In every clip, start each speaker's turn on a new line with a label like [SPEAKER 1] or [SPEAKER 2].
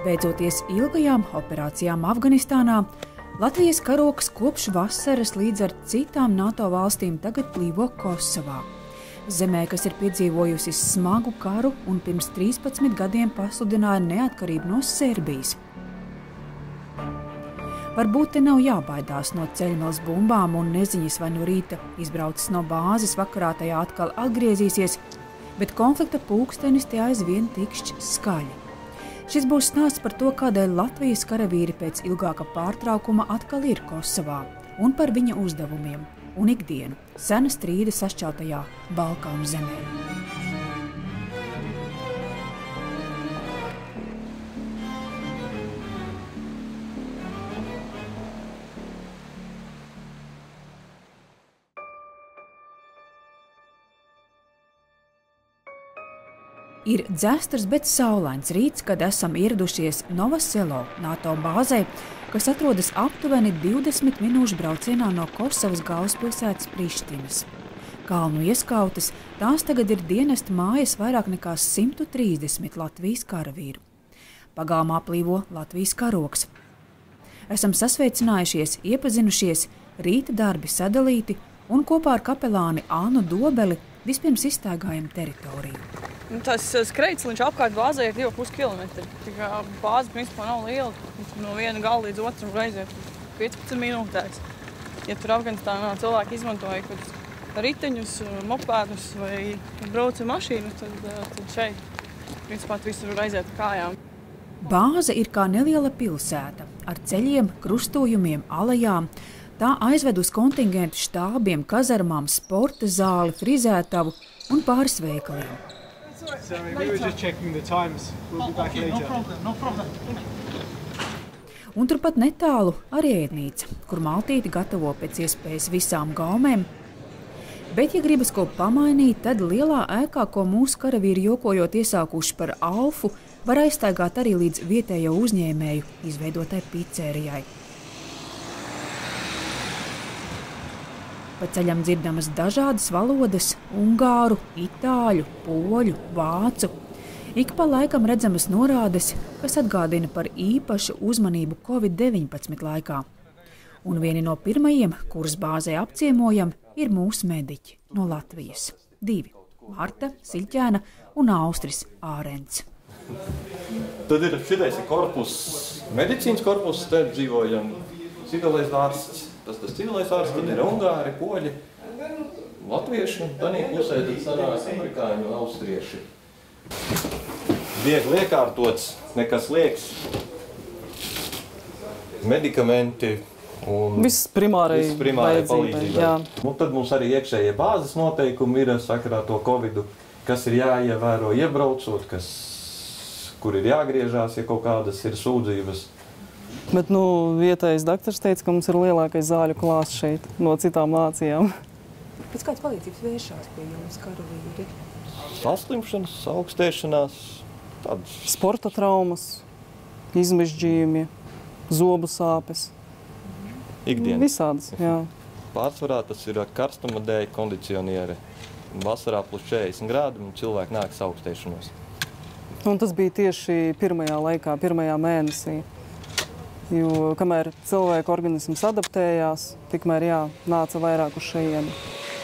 [SPEAKER 1] Beidzoties ilgajām operācijām Afganistānā, Latvijas karoks kopš vasaras līdz ar citām NATO valstīm tagad plīvo Kosovā. Zemē, kas ir piedzīvojusi smagu karu un pirms 13 gadiem pasludināja neatkarību no Serbijas. Varbūt te nav jābaidās no ceļmalas bumbām un neziņas, vai no rīta izbraucis no bāzes, vakarā tajā atkal atgriezīsies, bet konflikta pulkstenis te aizvien tikšķ skaļi. Šis būs stāsts par to, kādēļ Latvijas karavīri pēc ilgāka pārtraukuma atkal ir Kosovā, un par viņa uzdevumiem un ikdienu sena strīda sašķeltajā Balkānu zemē. Ir dzestrs, bet saulains rīts, kad esam ieradušies Novoselo, NATO bāzē, kas atrodas aptuveni 20 minūšu braucienā no Kosovas galvaspilsētas Prištinas. Kalnu ieskautas, tās tagad ir dienesta mājas vairāk nekā 130 Latvijas karavīru. Pagalmā plīvo Latvijas karoks. Esam sasveicinājušies, iepazinušies, rīta darbi sadalīti un kopā ar kapelāni Annu Dobeli vispirms izstaigājam teritoriju.
[SPEAKER 2] Tas skreitsliņš apkārt bāzē ir 2,5 km. Bāze principā nav liela. No viena gala līdz otram aiziet 15 minūtēs. Ja tur Afganistānā cilvēki izmantoja riteņus, mopēdus vai brauca mašīnu, tad šeit principā visur aiziet kājām.
[SPEAKER 1] Bāze ir kā neliela pilsēta ar ceļiem, krustojumiem, alejām. Tā aizved uz kontingentu štābiem, kazarmām, sporta zāli, frizētavu un pāris veikaliem.
[SPEAKER 3] Sorry, we were just checking the times. We'll be back later. No problem.
[SPEAKER 1] Un turpat netālu arī ēdnīca, kur maltīti gatavo pēc iespējas visām gaumēm. Bet, ja gribas ko pamainīt, tad lielā ēkā, ko mūsu karavīri jokojot iesākuši par Alfu, var aizstaigāt arī līdz vietējo uzņēmēju izveidotai picērijai. Pa ceļam dzirdamas dažādas valodas – ungāru, itāļu, poļu, vācu. Ik pa laikam redzamas norādes, kas atgādina par īpašu uzmanību Covid-19 laikā. Un vieni no pirmajiem, kurus bāzē apciemojam, ir mūsu mediķi no Latvijas. 2 – Marta Siļķēna un Austris Ārents.
[SPEAKER 4] Tad ir šitais korpus, medicīnas korpus, te dzīvojam civilais ārsts. Tas civilais ārsts, tad ir ungāri, poļi, latvieši, un tanī pusē tad sanāk amerikāņi un austrieši. Viegli iekārtots, nekas liekas, medikamenti un
[SPEAKER 2] viss primārai
[SPEAKER 4] palīdzībai. Un tad mums arī iekšējie bāzes noteikumi ir sakarā to Covidu, kas ir jāievēro iebraucot, kur ir jāgriežās, ja kaut kādas ir sūdzības.
[SPEAKER 2] Bet vietējais doktors teica, ka mums ir lielākais zāļu klāsts šeit no citām nācijām.
[SPEAKER 1] Pēc kādas palīdzības vēršās pie jums karavīri?
[SPEAKER 4] Saslimšanas, augstēšanās, tādas
[SPEAKER 2] sporta traumas, izmežģījumi, zobu sāpes.
[SPEAKER 4] Ikdienas.
[SPEAKER 2] Visādas, jā.
[SPEAKER 4] Pārsvarā tas ir karstuma dēļ kondicionieri. Vasarā plus 40 grādi un cilvēki nāk augstēšanos.
[SPEAKER 2] Un tas bija tieši pirmajā laikā, pirmajā mēnesī. Jo kamēr cilvēka organisms adaptējās, tikmēr nāca vairāk uz šejieni.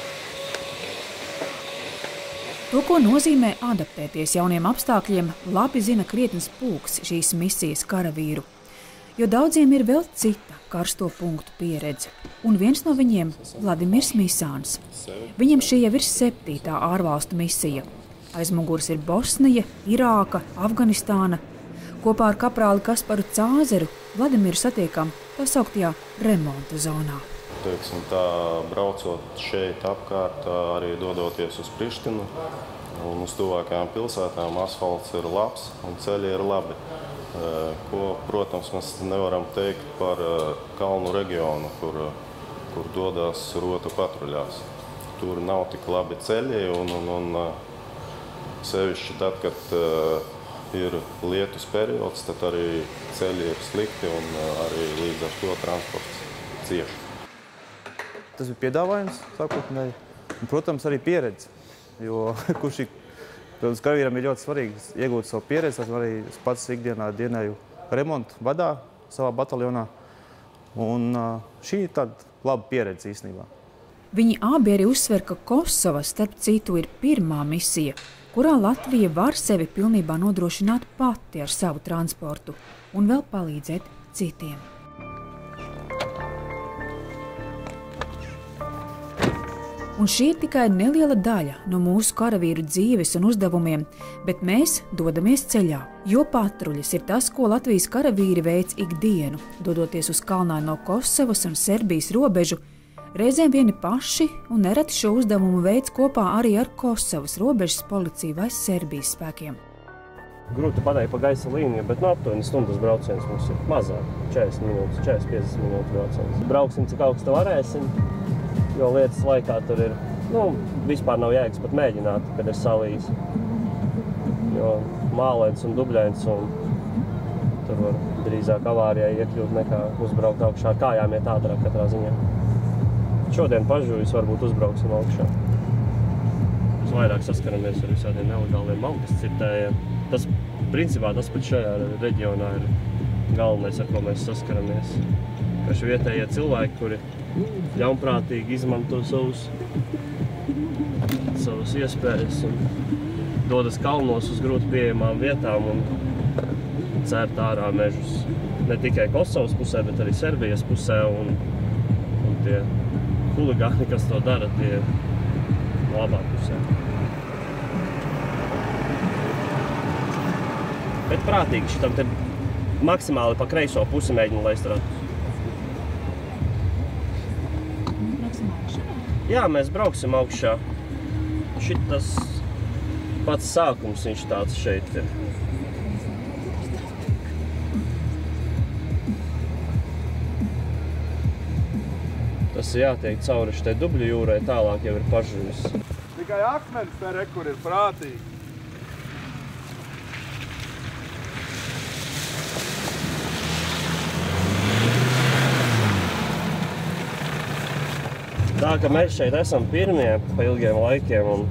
[SPEAKER 1] To, ko nozīmē adaptēties jauniem apstākļiem, labi zina krietnes pulks šīs misijas karavīru. Jo daudziem ir vēl cita karsto punktu pieredze. Un viens no viņiem – Vladimirs Misāns. Viņam šī jau ir 7. ārvalstu misija. Aiz muguras ir Bosnija, Irāka, Afganistāna. Kopā ar kaprāli Kasparu Cāzeru Vladimiru satiekam tā sauktajā remonta zonā.
[SPEAKER 5] Teiksim tā, braucot šeit apkārt, arī dodoties uz Prištinu un uz tuvākajām pilsētām, asfalts ir labs un ceļi ir labi. Ko, protams, mēs nevaram teikt par kalnu reģionu, kur dodas rotu patruļās. Tur nav tik labi ceļi un sevišķi tad, kad ir lietus periods, tad arī ceļi ir slikti un arī līdz ar to transports cieši.
[SPEAKER 6] Tas bija piedāvājums sākotnēji un, protams, arī pieredze, jo kurš karavīram ir ļoti svarīgi iegūt savu pieredzi, arī pats ikdienā dienēju remontu vadā savā bataljonā. Un šī ir tāda laba pieredze īstenībā.
[SPEAKER 1] Viņi abi arī uzsver, ka Kosova, starp citu, ir pirmā misija, kurā Latvija var sevi pilnībā nodrošināt pati ar savu transportu un vēl palīdzēt citiem. Un šī ir tikai neliela daļa no mūsu karavīru dzīves un uzdevumiem, bet mēs dodamies ceļā, jo patruļas ir tas, ko Latvijas karavīri veic ikdienu, dodoties uz kalnaino Kosovas un Serbijas robežu, reizēm vieni paši un nereti šo uzdevumu veic kopā arī ar Kosovas robežas policiju vai Serbijas spēkiem.
[SPEAKER 7] Grūti pateikt pa gaisa līniju, bet no aptuveni stundas brauciens mums ir mazāk, 40 minūtes, 40-50 minūtes brauciens. Brauksim, cik augstu varēsim. Jo lietas laikā tur ir, vispār nav jēgas pat mēģināt, kad ir salījis. Jo mālēns un dubļains un tur var drīzāk avārijai iekļūt nekā uzbraukt augšā. Ar kājām iet ātrāk katrā ziņā. Šodien pažūjas varbūt uzbrauksim augšā. Mēs vairāk saskaramies ar visādiem nelegāliem malkas cirtējiem. Tas, principā, tas pat šajā reģionā ir galvenais, ar ko mēs saskaramies. Ka šie vietējie cilvēki, kuri ļaunprātīgi izmanto savus iespējas un dodas kalnos uz grūti pieejamām vietām un cērt ārā mežus. Ne tikai Kosovas pusē, bet arī Serbijas pusē un tie huligāni, kas to dara, tie labā pusē. Bet prātīgi šitam te maksimāli pa kreiso pusi mēģina laist ratus. Jā, mēs brauksim augšā. Šitas pats sākums viņš tāds šeit ir. Tas ir jātiek cauri šitai Dubļu jūrai, tālāk jau ir pažūjas.
[SPEAKER 3] Tikai akmenis te rekur ir prātīgi.
[SPEAKER 7] Tā, ka mēs šeit esam pirmie pa ilgiem laikiem un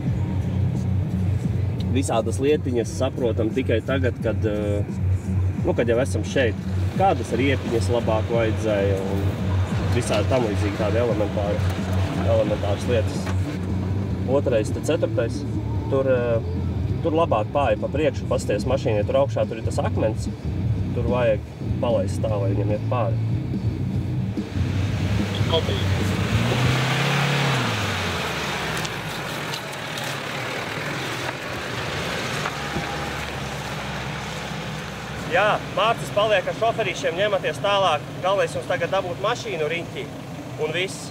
[SPEAKER 7] visādas lietiņas saprotam tikai tagad, kad jau esam šeit. Kādas riepiņas labāk vajadzēja un visādi tam līdzīgi tādi elementāras lietas. Otrais, te ceturtais, tur labāk pāri pa priekšu, pasties mašīnai, tur augšā tur ir tas akmens, tur vajag palaist tā, lai viņam iet pāri. Jā, Mārcis paliek ar šoferīšiem, ņematies tālāk. Galvenais jums tagad dabūt mašīnu riņķī un viss.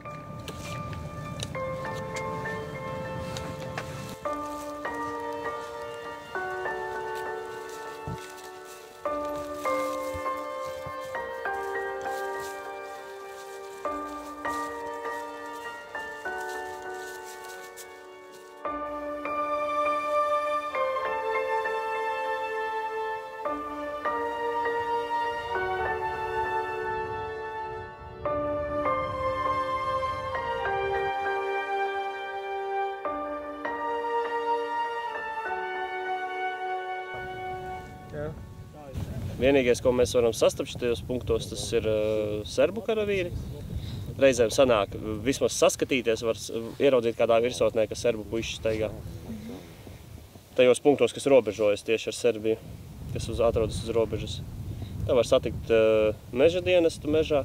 [SPEAKER 7] Vienīgais, ko mēs varam sastapt šitajos punktos, tas ir serbu karavīri. Reizēm sanāk vismaz saskatīties, var ieraudzīt kādā virsotnē, ka serbu puiši staigā. Tajos punktos, kas robežojas tieši ar Serbiju, kas atrodas uz robežas. Tā var satikt meža dienestu mežā.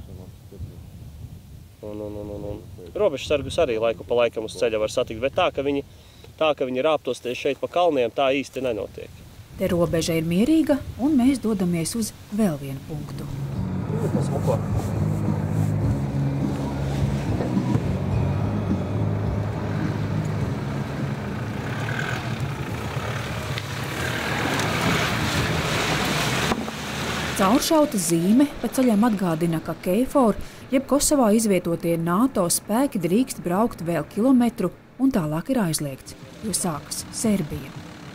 [SPEAKER 7] Un robežsargus arī laiku pa laikam uz ceļa var satikt, bet tā, ka viņi rāptos tieši šeit pa kalniem, tā īsti nenotiek.
[SPEAKER 1] Te robeža ir mierīga, un mēs dodamies uz vēl vienu punktu. Cauršauta zīme pa ceļam atgādina, ka KFOR, jeb Kosovā izvietotie NATO spēki drīkst braukt vēl kilometru un tālāk ir aizliegts, jo sākas Serbija.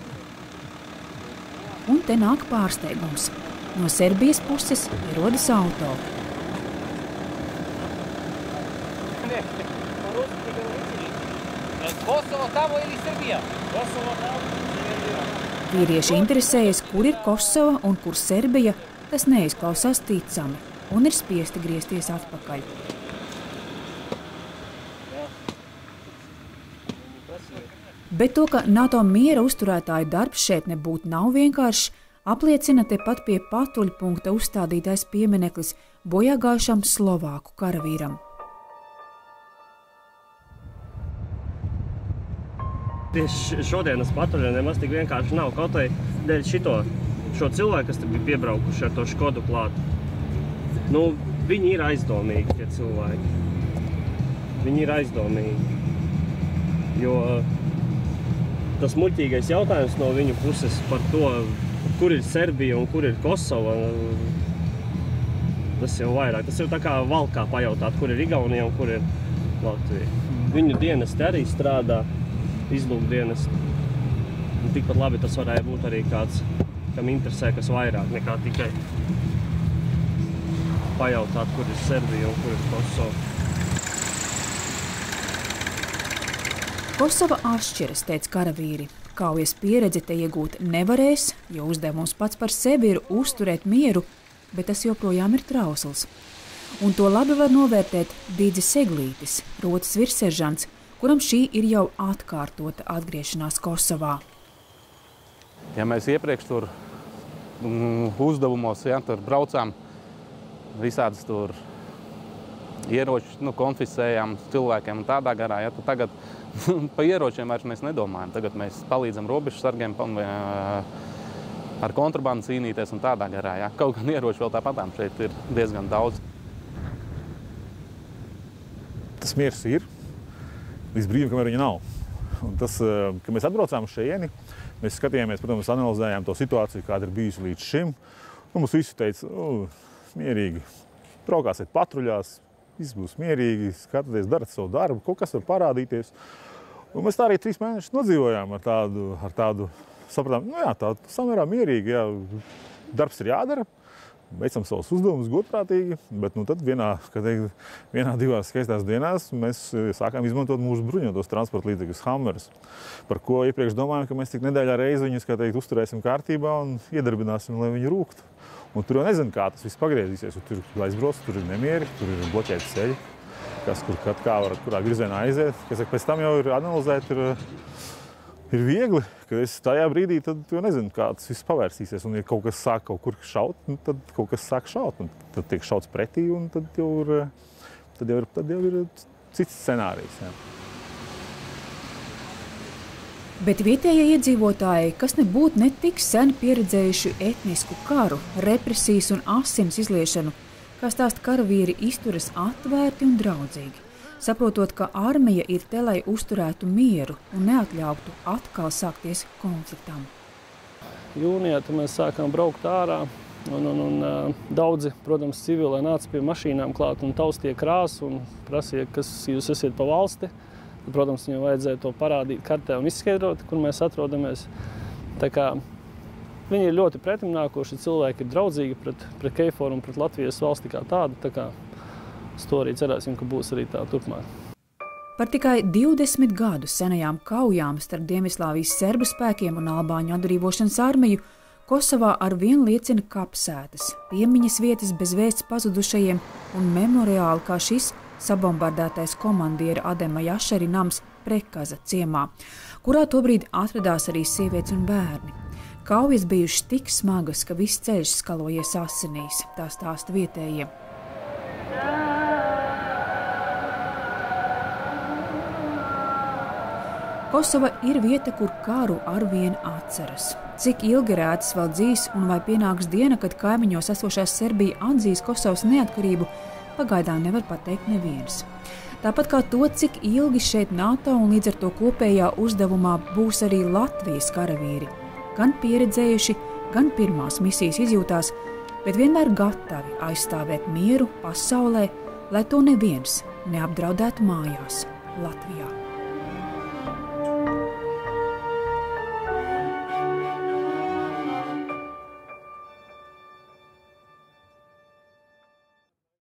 [SPEAKER 1] Un te nāk pārsteigums. No Serbijas puses ierodas auto.
[SPEAKER 8] Kosovo tamo ili Srbija? Kosovo tamo, Srbija.
[SPEAKER 1] Vīrieši interesējas, kur ir Kosova un kur Serbija, tas neizklausās ticami un ir spiesti griezties atpakaļ. Bet to, ka NATO miera uzturētāju darbs šeit nebūtu nav vienkāršs, apliecina tepat pie patruļpunkta uzstādītais piemineklis bojāgājušam slovāku karavīram.
[SPEAKER 7] Tieši šodienas patruļiem nemaz tik vienkārši nav, kaut vai dēļ šo cilvēku, kas te bija piebraukuši ar to Škodu klāt. Nu, viņi ir aizdomīgi, tie cilvēki. Viņi ir aizdomīgi, jo tas muļķīgais jautājums no viņu puses par to, kur ir Serbija un kur ir Kosova, tas jau vairāk. Tas jau tā kā valkā pajautāt, kur ir Igaunija un kur ir Latvija. Viņu dienesti arī strādā, izlūkdienesti. Un tikpat labi tas varēja būt arī kāds, kam interesē, kas vairāk nekā tikai pajautāt, kur ir Serbija un kur ir Kosova.
[SPEAKER 1] Kosova atšķiras, teica karavīri. Kaujas pieredzi te iegūt nevarēs, jo uzdevums pats par sevi ir uzturēt mieru, bet tas joprojām ir trausls. Un to labi var novērtēt Dīdzis Eglītis, rotas virsseržants, kuram šī ir jau atkārtota atgriešanās Kosovā.
[SPEAKER 8] Ja mēs iepriekš tur uzdevumos, tur braucām, visādas tur ieroči konfiscējām cilvēkiem un tādā garā, tad tagad pa ieročiem vairs mēs nedomājam. Tagad mēs palīdzam robežsargiem ar kontrabandu cīnīties un tādā garā. Kaut gan ieroči vēl tāpatām šeit ir diezgan daudz.
[SPEAKER 9] Tas miers ir līdz brīdim, kamēr viņa nav. Un tas, kad mēs atbraucām šejieni, mēs skatījāmies, protams, analizējām to situāciju, kāda ir bijusi līdz šim. Un mums visi teica, mierīgi, braukāsiet patruļās, viss būs mierīgi, skatieties, darat savu darbu, kaut kas var parādīties. Un mēs tā arī 3 mēnešus nodzīvojām ar tādu sapratām, tā samērā mierīgi, darbs ir jādara, veicam savus uzdevumus godprātīgi, bet tad vienā divās skaistās dienās mēs sākām izmantot mūsu bruņotos transporta līdzekļus Hammerus, par ko iepriekš domājam, ka mēs tik nedēļā reizi viņus, uzturēsim kārtībā un iedarbināsim, lai viņi rūktu. Un tur jau nezinu, kā tas viss pagriezīsies. Tur aizbrauc, tur ir nemieri, tur ir bloķēti ceļi, kas kur kurā virzienā aiziet. Pēc tam jau ir analizēt, ir viegli, ka es tajā brīdī tad jau nezinu, kā tas viss pavērsīsies. Un ja kaut kas sāk kaut kur šaut, tad kaut kas sāk šaut. Un tad tiek šauts pretī un tad jau ir cits scenārijs. Jā.
[SPEAKER 1] Bet vietējie iedzīvotāji, kas nebūtu ne tik sen pieredzējuši etnisku karu, represijas un asins izliešanu, kā stāsta karavīri, izturas atvērti un draudzīgi, saprotot, ka armija ir te, lai uzturētu mieru un neatļautu atkal sākties konfliktam.
[SPEAKER 7] Jūnijā mēs sākām braukt ārā, un daudzi, protams, civili nāca pie mašīnām klāt un taustīja krāsu un prasīja, kas jūs esat pa valsti. Protams, viņam vajadzēja to parādīt kartē un izskaidrot, kur mēs atrodamies. Tā kā viņi ir ļoti pretimnākoši, cilvēki ir draudzīgi pret KFOR un pret Latvijas valsti kā tādu. Tā kā uz to arī cerēsim, ka būs arī tā turpmāk.
[SPEAKER 1] Par tikai 20 gadu senajām kaujām starp Dienvidslāvijas serbu spēkiem un albāņu atbrīvošanas armiju Kosovā arvien liecina kapsētas, piemiņas vietas bez vēsts pazudušajiem un memoriāli kā šis sabombardētais komandiera Adema Jašari nams Prekaza ciemā, kurā tobrīd atradās arī sievietes un bērni. Kaujas bijušas tik smagas, ka viss ceļš skalojies asinīs, tā stāsta vietējie. Kosova ir vieta, kur karu arvien atceras. Cik ilgi rētas vēl dzīs un vai pienāks diena, kad kaimiņos esošā Serbija atzīs Kosovas neatkarību, pagaidām nevar pateikt neviens. Tāpat kā to, cik ilgi šeit NATO un līdz ar to kopējā uzdevumā būs arī Latvijas karavīri. Gan pieredzējuši, gan pirmās misijas izjūtās, bet vienmēr gatavi aizstāvēt mieru pasaulē, lai to neviens neapdraudētu mājās Latvijā.